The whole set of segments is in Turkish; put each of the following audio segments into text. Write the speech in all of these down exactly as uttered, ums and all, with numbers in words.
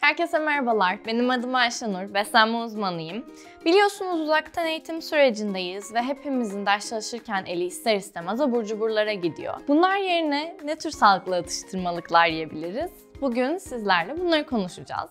Herkese merhabalar, benim adım Ayşenur, beslenme uzmanıyım. Biliyorsunuz uzaktan eğitim sürecindeyiz ve hepimizin ders çalışırken eli ister istemez abur cuburlara gidiyor. Bunlar yerine ne tür sağlıklı atıştırmalıklar yiyebiliriz? Bugün sizlerle bunları konuşacağız.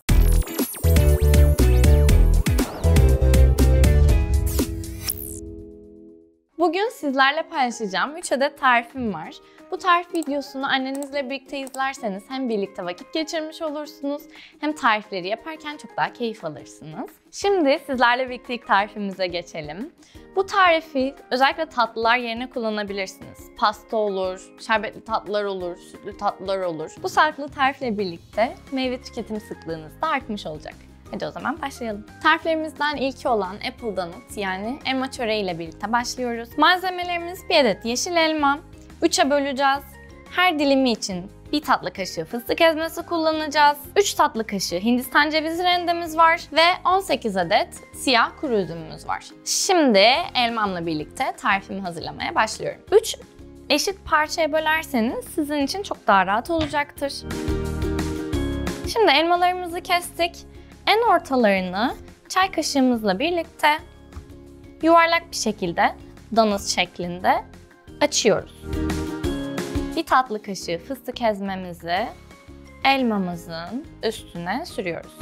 Bugün sizlerle paylaşacağım üç adet tarifim var. Bu tarif videosunu annenizle birlikte izlerseniz hem birlikte vakit geçirmiş olursunuz hem tarifleri yaparken çok daha keyif alırsınız. Şimdi sizlerle birlikte ilk tarifimize geçelim. Bu tarifi özellikle tatlılar yerine kullanabilirsiniz. Pasta olur, şerbetli tatlılar olur, sütlü tatlılar olur. Bu sağlıklı tarifle birlikte meyve tüketim sıklığınız da artmış olacak. Hadi o zaman başlayalım. Tariflerimizden ilki olan Apple Donut yani elma çöreği ile birlikte başlıyoruz. Malzemelerimiz bir adet yeşil elma, üçe böleceğiz. Her dilimi için bir tatlı kaşığı fıstık ezmesi kullanacağız. üç tatlı kaşığı Hindistan cevizi rendemiz var ve on sekiz adet siyah kuru üzümümüz var. Şimdi elmamla birlikte tarifimi hazırlamaya başlıyorum. üç eşit parçaya bölerseniz sizin için çok daha rahat olacaktır. Şimdi elmalarımızı kestik. En ortalarını çay kaşığımızla birlikte yuvarlak bir şekilde donut şeklinde açıyoruz. Bir tatlı kaşığı fıstık ezmemizi elmamızın üstüne sürüyoruz.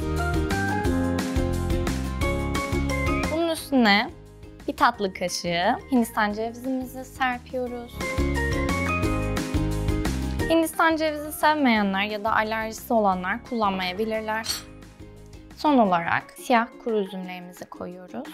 Bunun üstüne bir tatlı kaşığı Hindistan cevizimizi serpiyoruz. Hindistan cevizi sevmeyenler ya da alerjisi olanlar kullanmayabilirler. Son olarak siyah kuru üzümlerimizi koyuyoruz.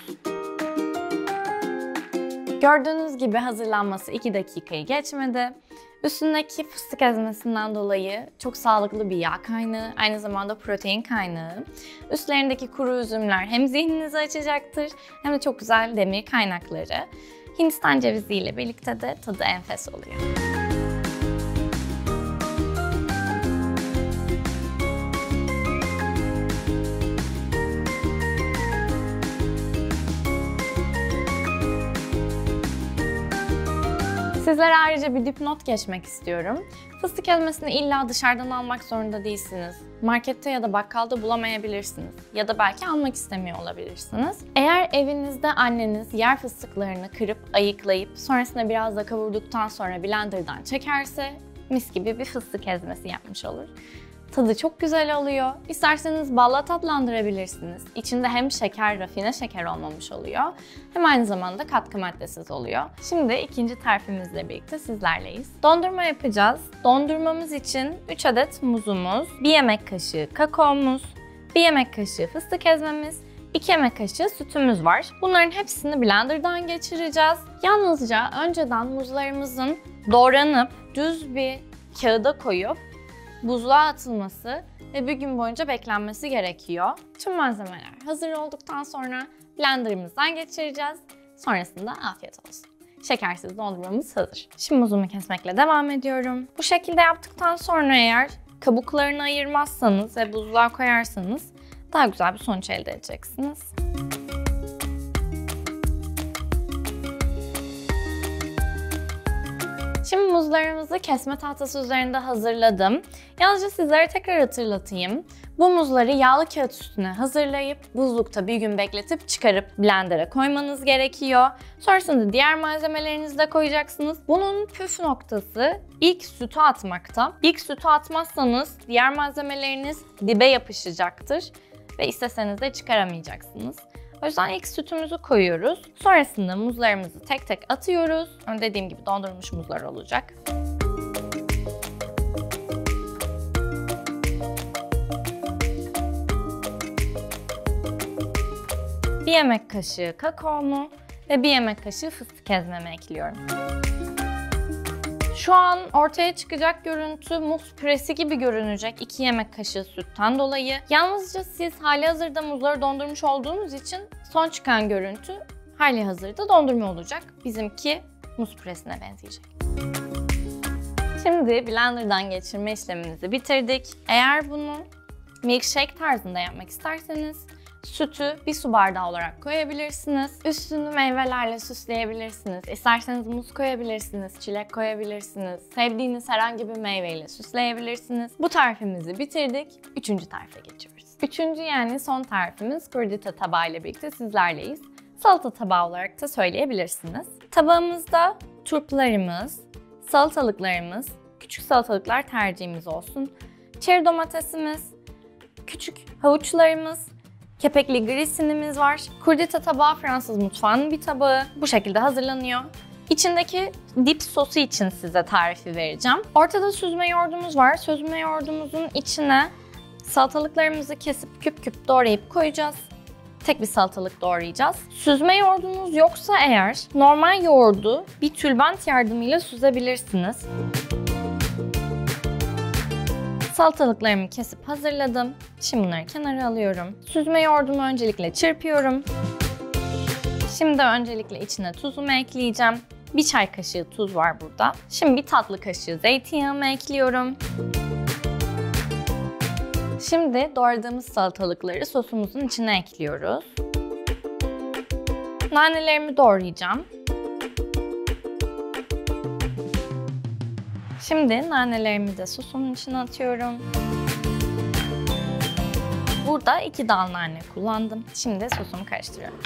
Gördüğünüz gibi hazırlanması iki dakikayı geçmedi. Üstündeki fıstık ezmesinden dolayı çok sağlıklı bir yağ kaynağı, aynı zamanda protein kaynağı. Üstlerindeki kuru üzümler hem zihninizi açacaktır hem de çok güzel demir kaynakları. Hindistan cevizi ile birlikte de tadı enfes oluyor. Sizlere ayrıca bir dipnot geçmek istiyorum. Fıstık ezmesini illa dışarıdan almak zorunda değilsiniz. Markette ya da bakkalda bulamayabilirsiniz. Ya da belki almak istemiyor olabilirsiniz. Eğer evinizde anneniz yer fıstıklarını kırıp ayıklayıp sonrasında biraz da kavurduktan sonra blenderdan çekerse mis gibi bir fıstık ezmesi yapmış olur. Tadı çok güzel oluyor. İsterseniz balla tatlandırabilirsiniz. İçinde hem şeker, rafine şeker olmamış oluyor, hem aynı zamanda katkı maddesiz oluyor. Şimdi ikinci tarifimizle birlikte sizlerleyiz. Dondurma yapacağız. Dondurmamız için üç adet muzumuz, bir yemek kaşığı kakaomuz, bir yemek kaşığı fıstık ezmemiz, iki yemek kaşığı sütümüz var. Bunların hepsini blenderdan geçireceğiz. Yalnızca önceden muzlarımızın doğranıp düz bir kağıda koyup buzluğa atılması ve bir gün boyunca beklenmesi gerekiyor. Tüm malzemeler hazır olduktan sonra blenderımızdan geçireceğiz. Sonrasında afiyet olsun. Şekersiz dondurmamız hazır. Şimdi muzumu kesmekle devam ediyorum. Bu şekilde yaptıktan sonra eğer kabuklarını ayırmazsanız ve buzluğa koyarsanız daha güzel bir sonuç elde edeceksiniz. Şimdi muzlarımızı kesme tahtası üzerinde hazırladım. Yalnızca sizlere tekrar hatırlatayım. Bu muzları yağlı kağıt üstüne hazırlayıp buzlukta bir gün bekletip çıkarıp blender'a koymanız gerekiyor. Sonrasında diğer malzemelerinizi de koyacaksınız. Bunun püf noktası ilk sütü atmakta. İlk sütü atmazsanız diğer malzemeleriniz dibe yapışacaktır ve isteseniz de çıkaramayacaksınız. O yüzden ilk sütümüzü koyuyoruz. Sonrasında muzlarımızı tek tek atıyoruz. Dediğim gibi dondurulmuş muzlar olacak. Bir yemek kaşığı kakaomu ve bir yemek kaşığı fıstık ezmemi ekliyorum. Şu an ortaya çıkacak görüntü muz püresi gibi görünecek iki yemek kaşığı sütten dolayı. Yalnızca siz halihazırda muzları dondurmuş olduğunuz için son çıkan görüntü halihazırda dondurma olacak. Bizimki muz püresine benzeyecek. Şimdi blenderdan geçirme işlemimizi bitirdik. Eğer bunu milkshake tarzında yapmak isterseniz sütü bir su bardağı olarak koyabilirsiniz. Üstünü meyvelerle süsleyebilirsiniz. İsterseniz muz koyabilirsiniz, çilek koyabilirsiniz. Sevdiğiniz herhangi bir meyveyle süsleyebilirsiniz. Bu tarifimizi bitirdik. Üçüncü tarife geçiyoruz. Üçüncü yani son tarifimiz crudité tabağı ile birlikte sizlerleyiz. Salata tabağı olarak da söyleyebilirsiniz. Tabağımızda turplarımız, salatalıklarımız, küçük salatalıklar tercihimiz olsun, çeri domatesimiz, küçük havuçlarımız, kepekli grisinimiz var. Crudité tabağı Fransız mutfağının bir tabağı. Bu şekilde hazırlanıyor. İçindeki dip sosu için size tarifi vereceğim. Ortada süzme yoğurdumuz var. Süzme yoğurdumuzun içine salatalıklarımızı kesip küp küp doğrayıp koyacağız. Tek bir salatalık doğrayacağız. Süzme yoğurdunuz yoksa eğer normal yoğurdu bir tülbent yardımıyla süzebilirsiniz. Salatalıklarımı kesip hazırladım. Şimdi bunları kenara alıyorum. Süzme yoğurdumu öncelikle çırpıyorum. Şimdi öncelikle içine tuzumu ekleyeceğim. Bir çay kaşığı tuz var burada. Şimdi bir tatlı kaşığı zeytinyağımı ekliyorum. Şimdi doğradığımız salatalıkları sosumuzun içine ekliyoruz. Nanelerimi doğrayacağım. Şimdi nanelerimi de sosumun içine atıyorum. Burada iki dal nane kullandım. Şimdi sosumu karıştırıyorum.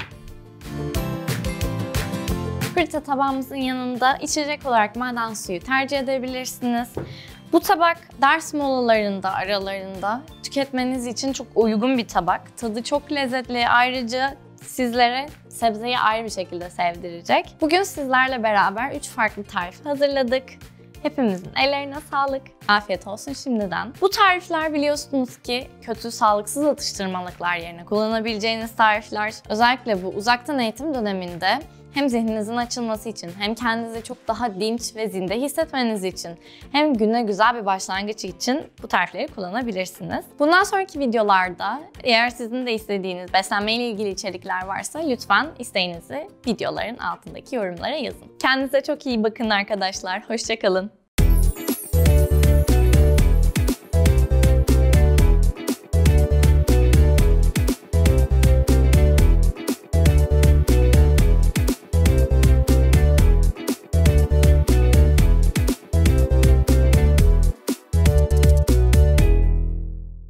Crudité tabağımızın yanında içecek olarak maden suyu tercih edebilirsiniz. Bu tabak ders molalarında, aralarında tüketmeniz için çok uygun bir tabak. Tadı çok lezzetli. Ayrıca sizlere sebzeyi ayrı bir şekilde sevdirecek. Bugün sizlerle beraber üç farklı tarif hazırladık. Hepimizin ellerine sağlık. Afiyet olsun şimdiden. Bu tarifler biliyorsunuz ki kötü, sağlıksız atıştırmalıklar yerine kullanabileceğiniz tarifler. Özellikle bu uzaktan eğitim döneminde hem zihninizin açılması için, hem kendinizi çok daha dinç ve zinde hissetmeniz için, hem güne güzel bir başlangıç için bu tarifleri kullanabilirsiniz. Bundan sonraki videolarda eğer sizin de istediğiniz beslenme ile ilgili içerikler varsa lütfen isteğinizi videoların altındaki yorumlara yazın. Kendinize çok iyi bakın arkadaşlar. Hoşça kalın.